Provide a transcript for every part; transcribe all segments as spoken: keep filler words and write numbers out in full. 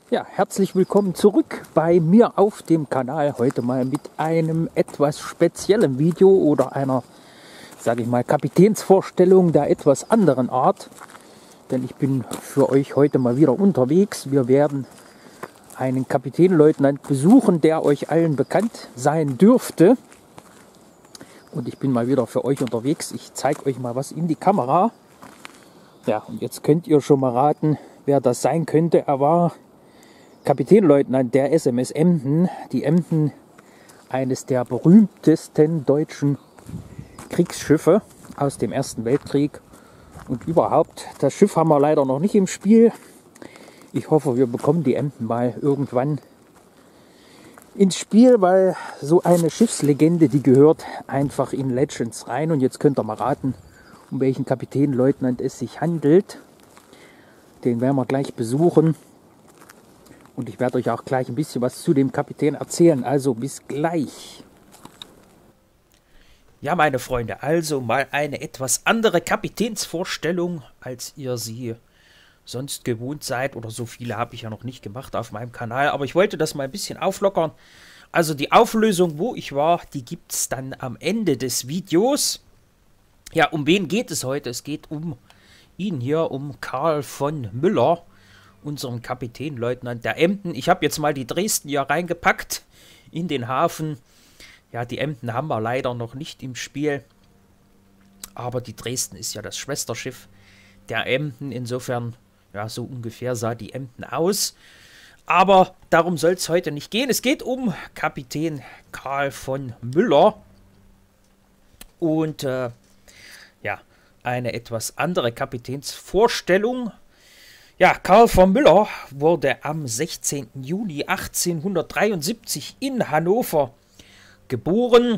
Ja, herzlich willkommen zurück bei mir auf dem Kanal. Heute mal mit einem etwas speziellen Video oder einer, sage ich mal, Kapitänsvorstellung der etwas anderen Art. Denn ich bin für euch heute mal wieder unterwegs. Wir werden einen Kapitänleutnant besuchen, der euch allen bekannt sein dürfte. Und ich bin mal wieder für euch unterwegs. Ich zeige euch mal was in die Kamera. Ja, und jetzt könnt ihr schon mal raten, wer das sein könnte. Er war Kapitänleutnant der S M S Emden. Die Emden, eines der berühmtesten deutschen Kriegsschiffe aus dem Ersten Weltkrieg. Und überhaupt, das Schiff haben wir leider noch nicht im Spiel. Ich hoffe, wir bekommen die Emden mal irgendwann ins Spiel, weil so eine Schiffslegende, die gehört einfach in Legends rein. Und jetzt könnt ihr mal raten, um welchen Kapitänleutnant es sich handelt. Den werden wir gleich besuchen. Und ich werde euch auch gleich ein bisschen was zu dem Kapitän erzählen. Also bis gleich. Ja, meine Freunde, also mal eine etwas andere Kapitänsvorstellung, als ihr sie sonst gewohnt seid. Oder so viele habe ich ja noch nicht gemacht auf meinem Kanal. Aber ich wollte das mal ein bisschen auflockern. Also die Auflösung, wo ich war, die gibt es dann am Ende des Videos. Ja, um wen geht es heute? Es geht um ihn hier, um Karl von Müller, unserem Kapitänleutnant der Emden. Ich habe jetzt mal die Dresden hier reingepackt in den Hafen. Ja, die Emden haben wir leider noch nicht im Spiel. Aber die Dresden ist ja das Schwesterschiff der Emden. Insofern, ja, so ungefähr sah die Emden aus. Aber darum soll es heute nicht gehen. Es geht um Kapitän Karl von Müller. Und, äh, ja, eine etwas andere Kapitänsvorstellung. Ja, Karl von Müller wurde am sechzehnten Juni achtzehnhundertdreiundsiebzig in Hannover geboren.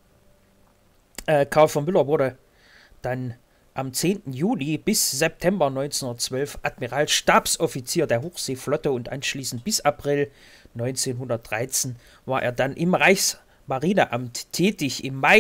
Äh, Karl von Müller wurde dann am zehnten Juli bis September neunzehnhundertzwölf Admiralstabsoffizier der Hochseeflotte und anschließend bis April neunzehnhundertdreizehn war er dann im Reichsmarineamt tätig. Im Mai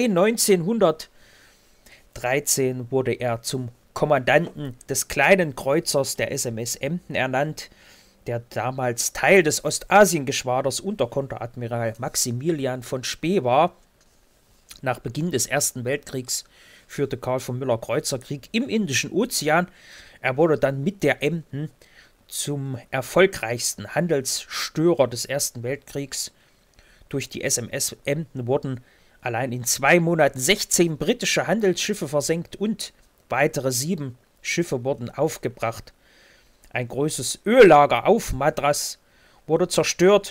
neunzehnhundertdreizehn wurde er zum Kommandanten des kleinen Kreuzers der S M S Emden ernannt, der damals Teil des Ostasiengeschwaders unter Konteradmiral Maximilian von Spee war. Nach Beginn des Ersten Weltkriegs führte Karl von Müller Kreuzerkrieg im Indischen Ozean. Er wurde dann mit der Emden zum erfolgreichsten Handelsstörer des Ersten Weltkriegs. Durch die S M S Emden wurden allein in zwei Monaten sechzehn britische Handelsschiffe versenkt und weitere sieben Schiffe wurden aufgebracht. Ein großes Öllager auf Madras wurde zerstört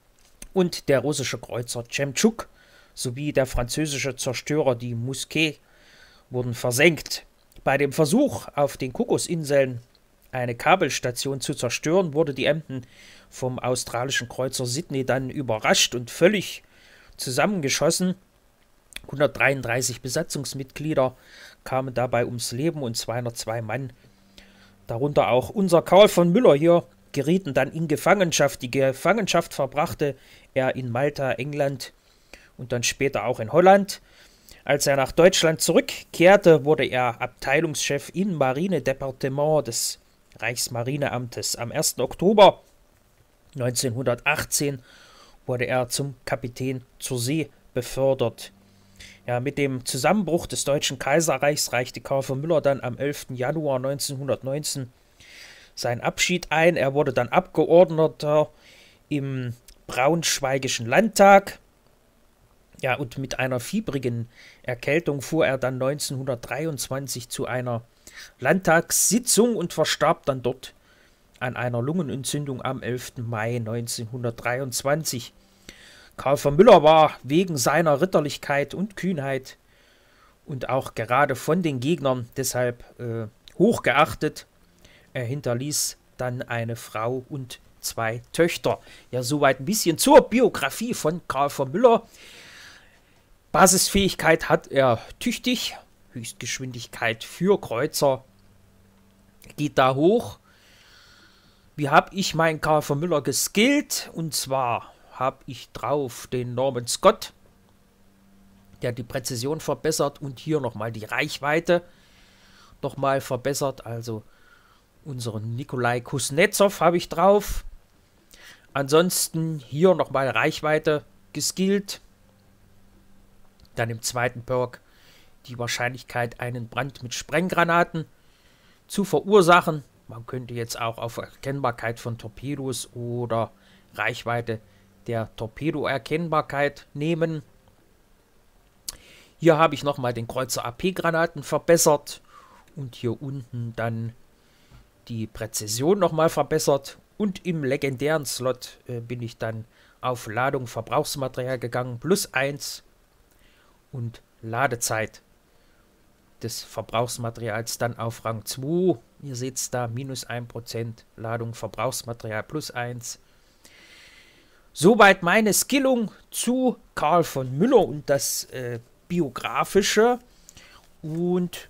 und der russische Kreuzer Jemtschuk sowie der französische Zerstörer die Musquet wurden versenkt. Bei dem Versuch, auf den Kokosinseln eine Kabelstation zu zerstören, wurde die Emden vom australischen Kreuzer Sydney dann überrascht und völlig zusammengeschossen. hundertdreiunddreißig Besatzungsmitglieder kamen dabei ums Leben und zweihundertzwei Mann, darunter auch unser Karl von Müller hier, gerieten dann in Gefangenschaft. Die Gefangenschaft verbrachte er in Malta, England und dann später auch in Holland. Als er nach Deutschland zurückkehrte, wurde er Abteilungschef im Marinedepartement des Reichsmarineamtes. Am ersten Oktober neunzehnhundertachtzehn wurde er zum Kapitän zur See befördert. Ja, mit dem Zusammenbruch des Deutschen Kaiserreichs reichte Karl von Müller dann am elften Januar neunzehnhundertneunzehn seinen Abschied ein. Er wurde dann Abgeordneter im Braunschweigischen Landtag. Ja, und mit einer fiebrigen Erkältung fuhr er dann neunzehnhundertdreiundzwanzig zu einer Landtagssitzung und verstarb dann dort an einer Lungenentzündung am elften Mai neunzehnhundertdreiundzwanzig. Karl von Müller war wegen seiner Ritterlichkeit und Kühnheit und auch gerade von den Gegnern deshalb äh, hochgeachtet. Er hinterließ dann eine Frau und zwei Töchter. Ja, soweit ein bisschen zur Biografie von Karl von Müller. Basisfähigkeit hat er tüchtig. Höchstgeschwindigkeit für Kreuzer geht da hoch. Wie habe ich meinen Karl von Müller geskillt? Und zwar habe ich drauf den Norman Scott, der die Präzision verbessert und hier nochmal die Reichweite nochmal verbessert. Also unseren Nikolai Kuznetsov habe ich drauf. Ansonsten hier nochmal Reichweite geskillt. Dann im zweiten Perk die Wahrscheinlichkeit, einen Brand mit Sprenggranaten zu verursachen. Man könnte jetzt auch auf Erkennbarkeit von Torpedos oder Reichweite der Torpedo-Erkennbarkeit nehmen. Hier habe ich nochmal den Kreuzer A P-Granaten verbessert und hier unten dann die Präzision nochmal verbessert. Und im legendären Slot äh, bin ich dann auf Ladung Verbrauchsmaterial gegangen, plus eins und Ladezeit des Verbrauchsmaterials dann auf Rang zwei. Ihr seht es da, minus ein Prozent Ladung Verbrauchsmaterial plus eins. Soweit meine Skillung zu Karl von Müller und das äh, Biografische. Und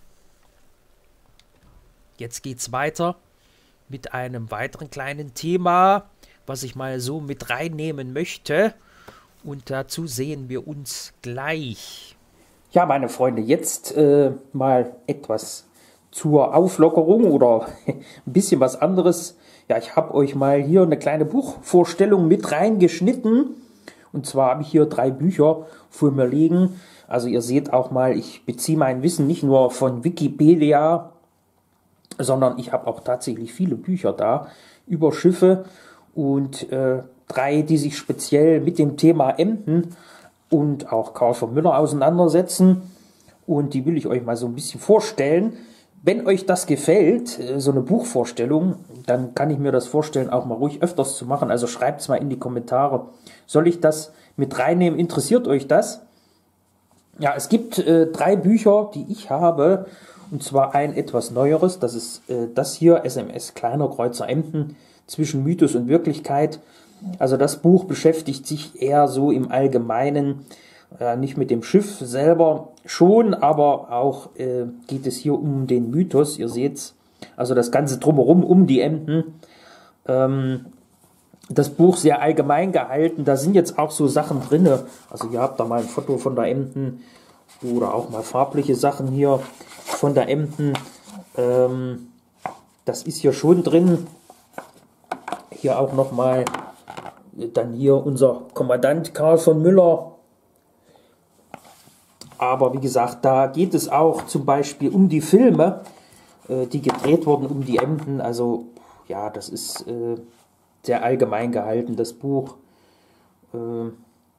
jetzt geht es weiter mit einem weiteren kleinen Thema, was ich mal so mit reinnehmen möchte. Und dazu sehen wir uns gleich. Ja, meine Freunde, jetzt äh, mal etwas zur Auflockerung oder ein bisschen was anderes. Ja, ich habe euch mal hier eine kleine Buchvorstellung mit reingeschnitten. Und zwar habe ich hier drei Bücher vor mir liegen. Also ihr seht auch mal, ich beziehe mein Wissen nicht nur von Wikipedia, sondern ich habe auch tatsächlich viele Bücher da über Schiffe und äh, drei, die sich speziell mit dem Thema Emden und auch Karl von Müller auseinandersetzen. Und die will ich euch mal so ein bisschen vorstellen. Wenn euch das gefällt, so eine Buchvorstellung, dann kann ich mir das vorstellen, auch mal ruhig öfters zu machen. Also schreibt es mal in die Kommentare. Soll ich das mit reinnehmen? Interessiert euch das? Ja, es gibt äh, drei Bücher, die ich habe. Und zwar ein etwas neueres. Das ist äh, das hier, S M S Kleiner Kreuzer Emden zwischen Mythos und Wirklichkeit. Also das Buch beschäftigt sich eher so im Allgemeinen, äh, nicht mit dem Schiff selber schon, aber auch äh, geht es hier um den Mythos, ihr seht's, also das Ganze drumherum um die Emden. Ähm, das Buch sehr allgemein gehalten, da sind jetzt auch so Sachen drin, also ihr habt da mal ein Foto von der Emden oder auch mal farbliche Sachen hier von der Emden. Ähm, das ist hier schon drin. Hier auch nochmal dann hier unser Kommandant Karl von Müller. Aber wie gesagt, da geht es auch zum Beispiel um die Filme, äh, die gedreht wurden um die Emden. Also ja, das ist äh, sehr allgemein gehalten, das Buch. Äh,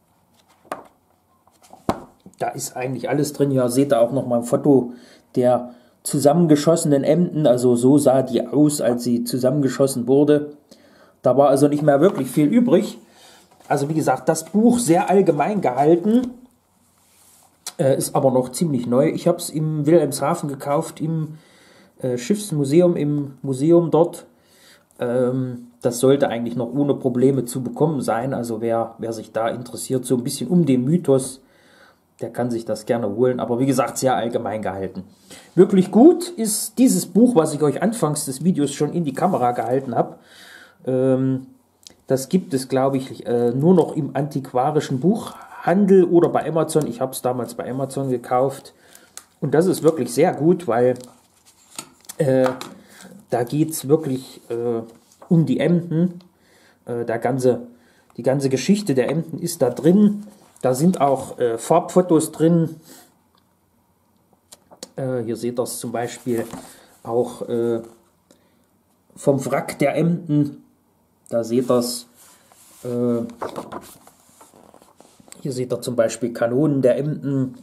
da ist eigentlich alles drin. Hier seht ihr auch nochmal ein Foto der zusammengeschossenen Emden. Also so sah die aus, als sie zusammengeschossen wurde. Da war also nicht mehr wirklich viel übrig. Also wie gesagt, das Buch sehr allgemein gehalten, äh, ist aber noch ziemlich neu. Ich habe es im Wilhelmshaven gekauft, im äh, Schiffsmuseum, im Museum dort. Ähm, das sollte eigentlich noch ohne Probleme zu bekommen sein. Also wer, wer sich da interessiert, so ein bisschen um den Mythos, der kann sich das gerne holen. Aber wie gesagt, sehr allgemein gehalten. Wirklich gut ist dieses Buch, was ich euch anfangs des Videos schon in die Kamera gehalten habe. Das gibt es, glaube ich, nur noch im antiquarischen Buchhandel oder bei Amazon. Ich habe es damals bei Amazon gekauft. Und das ist wirklich sehr gut, weil äh, da geht es wirklich äh, um die Emden. Äh, der ganze, die ganze Geschichte der Emden ist da drin. Da sind auch äh, Farbfotos drin. Äh, hier seht ihr es zum Beispiel auch äh, vom Wrack der Emden. Da seht ihr es, äh, hier seht ihr zum Beispiel Kanonen der Emden.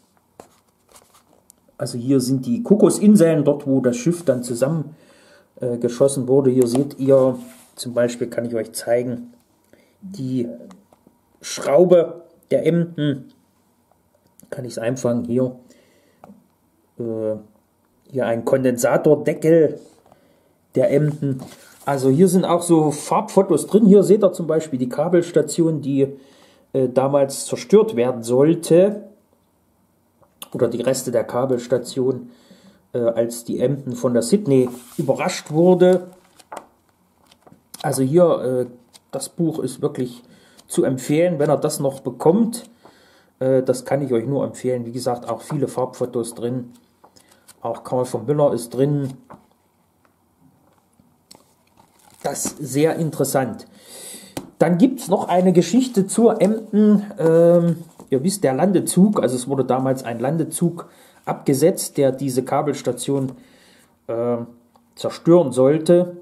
Also hier sind die Kokosinseln, dort wo das Schiff dann zusammen äh, geschossen wurde. Hier seht ihr, zum Beispiel kann ich euch zeigen, die Schraube der Emden. Kann ich es einfangen, hier. Äh, hier ein Kondensatordeckel der Emden. Also hier sind auch so Farbfotos drin. Hier seht ihr zum Beispiel die Kabelstation, die äh, damals zerstört werden sollte. Oder die Reste der Kabelstation, äh, als die Emden von der Sydney überrascht wurde. Also hier, äh, das Buch ist wirklich zu empfehlen, wenn ihr das noch bekommt. Äh, das kann ich euch nur empfehlen. Wie gesagt, auch viele Farbfotos drin. Auch Karl von Müller ist drin. Das ist sehr interessant. dann gibt es noch eine Geschichte zur Emden. Ähm, ihr wisst, der Landezug, also es wurde damals ein Landezug abgesetzt, der diese Kabelstation äh, zerstören sollte.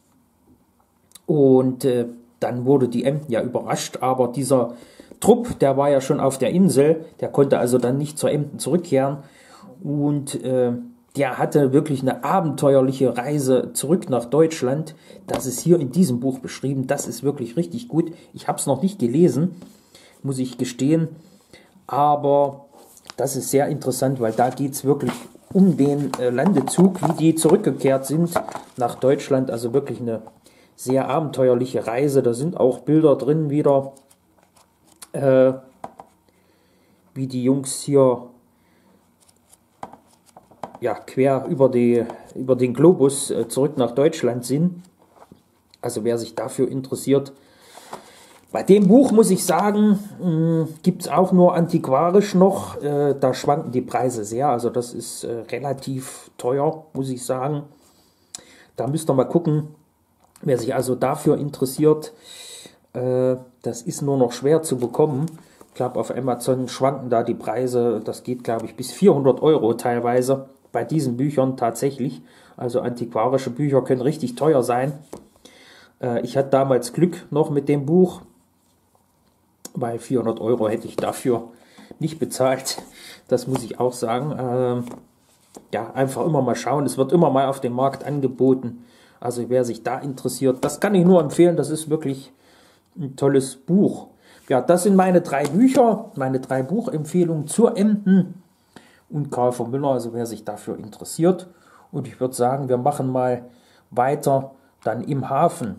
Und äh, dann wurde die Emden ja überrascht, aber dieser Trupp, der war ja schon auf der Insel, der konnte also dann nicht zur Emden zurückkehren. Und äh, der hatte wirklich eine abenteuerliche Reise zurück nach Deutschland. Das ist hier in diesem Buch beschrieben. Das ist wirklich richtig gut. Ich habe es noch nicht gelesen, muss ich gestehen. Aber das ist sehr interessant, weil da geht es wirklich um den äh, Landezug, wie die zurückgekehrt sind nach Deutschland. Also wirklich eine sehr abenteuerliche Reise. Da sind auch Bilder drin wieder, äh, wie die Jungs hier ja, quer über, die, über den Globus äh, zurück nach Deutschland sind. Also wer sich dafür interessiert. Bei dem Buch muss ich sagen, gibt es auch nur antiquarisch noch. Äh, da schwanken die Preise sehr. Also das ist äh, relativ teuer, muss ich sagen. Da müsst ihr mal gucken, wer sich also dafür interessiert. Äh, das ist nur noch schwer zu bekommen. Ich glaube, auf Amazon schwanken da die Preise. Das geht, glaube ich, bis vierhundert Euro teilweise. Bei diesen Büchern tatsächlich. Also antiquarische Bücher können richtig teuer sein. Äh, ich hatte damals Glück noch mit dem Buch, weil vierhundert Euro hätte ich dafür nicht bezahlt. Das muss ich auch sagen. Ähm, ja, einfach immer mal schauen. Es wird immer mal auf dem Markt angeboten. Also wer sich da interessiert, das kann ich nur empfehlen. Das ist wirklich ein tolles Buch. Ja, das sind meine drei Bücher, meine drei Buchempfehlungen zur Emden und Karl von Müller, also wer sich dafür interessiert. Und ich würde sagen, wir machen mal weiter dann im Hafen.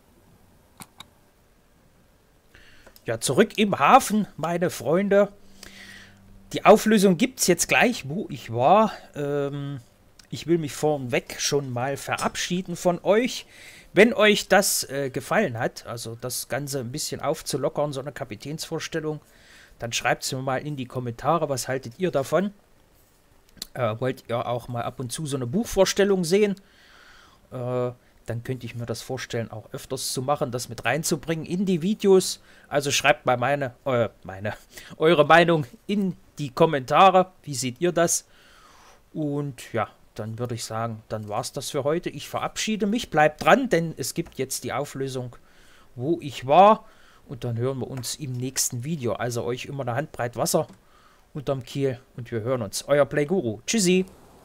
Ja, zurück im Hafen, meine Freunde. Die Auflösung gibt es jetzt gleich, wo ich war. Ähm, ich will mich vornweg schon mal verabschieden von euch. Wenn euch das äh, gefallen hat, also das Ganze ein bisschen aufzulockern, so eine Kapitänsvorstellung, dann schreibt es mir mal in die Kommentare, was haltet ihr davon? Äh, wollt ihr auch mal ab und zu so eine Buchvorstellung sehen? Äh, dann könnte ich mir das vorstellen, auch öfters zu machen, das mit reinzubringen in die Videos. Also schreibt mal meine, äh, meine, eure Meinung in die Kommentare. Wie seht ihr das? Und ja, dann würde ich sagen, dann war es das für heute. Ich verabschiede mich, bleibt dran, denn es gibt jetzt die Auflösung, wo ich war. Und dann hören wir uns im nächsten Video. Also euch immer eine Handbreit Wasser unterm Kiel und wir hören uns. Euer Playguru. Tschüssi.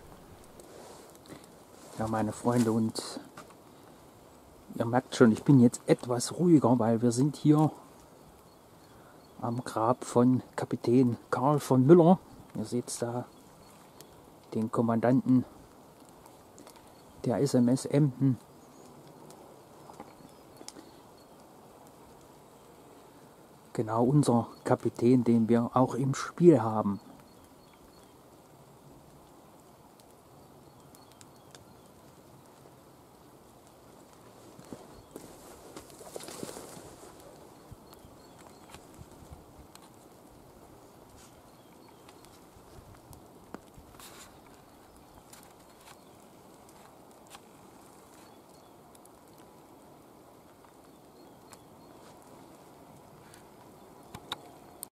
Ja, meine Freunde, und ihr merkt schon, ich bin jetzt etwas ruhiger, weil wir sind hier am Grab von Kapitän Karl von Müller. Ihr seht da den Kommandanten der S M S Emden. Genau unser Kapitän, den wir auch im Spiel haben.